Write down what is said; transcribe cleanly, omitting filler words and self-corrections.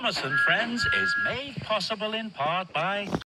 Thomas and Friends is made possible in part by